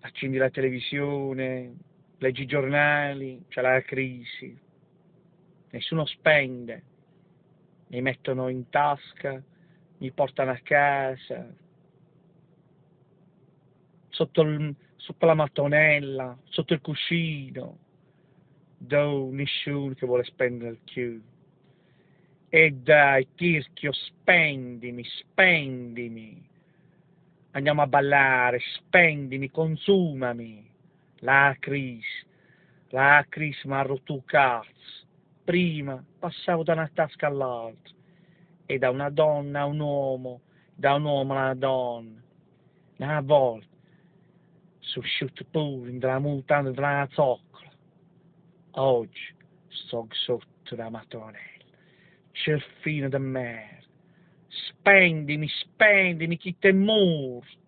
accendi la televisione, leggi i giornali, c'è la crisi, nessuno spende, mi mettono in tasca, mi portano a casa, sotto la mattonella, sotto il cuscino, nessuno che vuole spendere più. E dai, Tirchio, spendimi, andiamo a ballare, spendimi, consumami. La crisi mi ha rotto il cazzo. Prima passavo da una tasca all'altra, e da una donna a un uomo, da un uomo a una donna. Una volta sono uscito pure dalla mutanda della zoccola. Oggi sto sotto la mattonella. C'è il fine di merda. Spendimi, chi te morto.